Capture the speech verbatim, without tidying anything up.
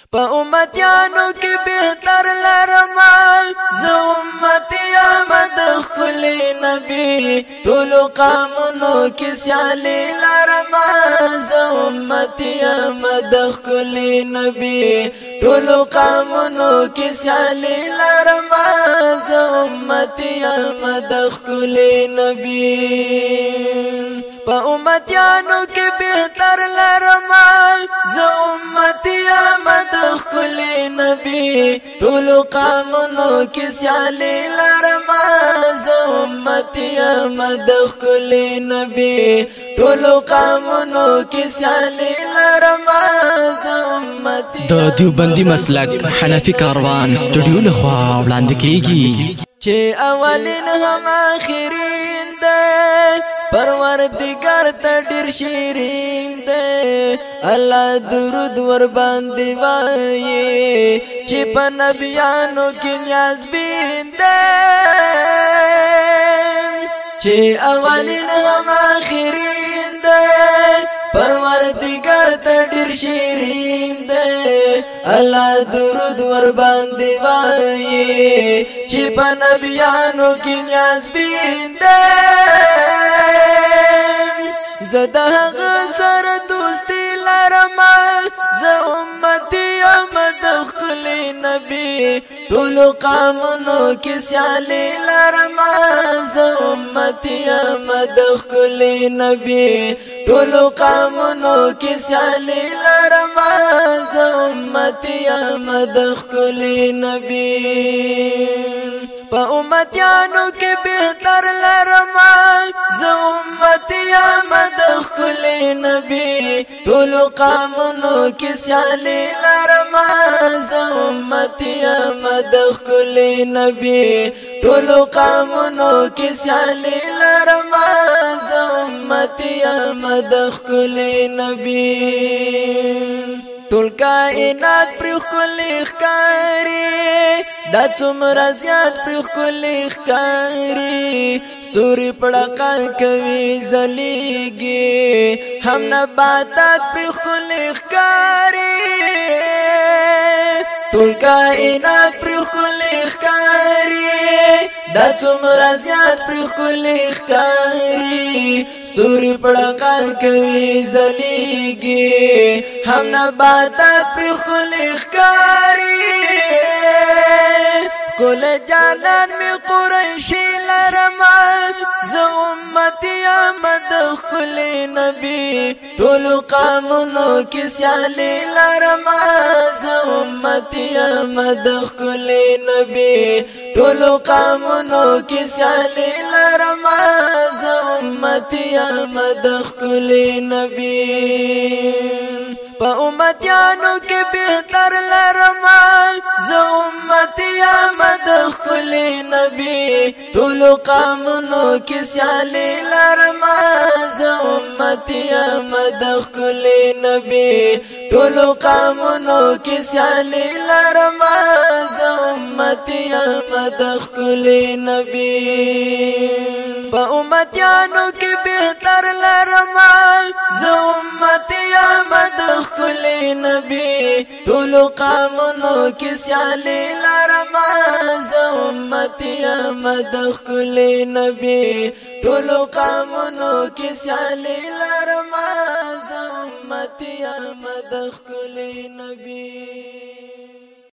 پا امتیانو کی بہتر لرما زو امتی آمد خلی نبی طولو قامنو کی سیالی لرما زو امتی آمد خلی نبی طولو قامنو کی سیالی لرما زو امتی آمد خلی نبی پا امتیانو کی بہتر لرما زو امتی آمد خلی نبی طولو قامنو کی سیالی لرما زو امتی آمد خلی نبی طولو قامنو کی سیالی لرما زو امتی د دیوبندی مسلک حنفی کاروان سټوډیو لخوا وړاندې کیږي چې اولین هم آخرین ده پروردگار ته ډیر شیرین ده الله درود ور باندې وایي چې په نبیانو کې نیاز بین ده چې اولین هم آخرین ده پروردگار ته ډیر شیرین ده الله درود ور باندې وایي چې په نبیانو کې نیاز بین ده زده هغه سره دوستی لرما زه امتی آمد خلی نبی طولو قامنو کی سیالی لرما زه امتی آمد خلی نبی طولو قامنو کی سیالی لرما زه امتی آمد خلی نبی پا امتیانو کی بہتر لرما زه امتی آمد خلی نبی طولو قامنو کی سیالی لرما زه امتی آمد خلی نبی طولو قامنو کی سیالی لرما زه امتی آمد خلی نبی ټول کائنات پر خلی ښکاری دا څومره زیات پر خلی ښکاری ستوري پړقا کوي زلیږي هم نباتات پر خلی ښکاری ټول کائنات پر خلی ښکاری دا څومره زیات پر خلی ښکاری ستوري پړقا کوي زلیږي هم نباتات پر خلی ښکاری کل جانان می قریشی لرما زه امتی آمد خلی نبی طولو قامنو کی سیالی لرما زه امتی آمد خلی نبی طولو قامنو کی سیالی لرما زه امتی آمد خلی نبی پا امتیانو کی بہتر لرما زه امتی آمد خلی نبی طولو قامنو کی سیالی لرما زه امتی آمد خلی نبی طولو قامنو کی سیالی لرما زه امتی آمد خلی نبی پا امتیانو کی بہتر لرما زه امتی آمد خلی نبی طولو قامنو کی سیالی لرما زه امتی آمد خلی نبی طولو قامنو کی سیالی لرما زه امتی آمد خلی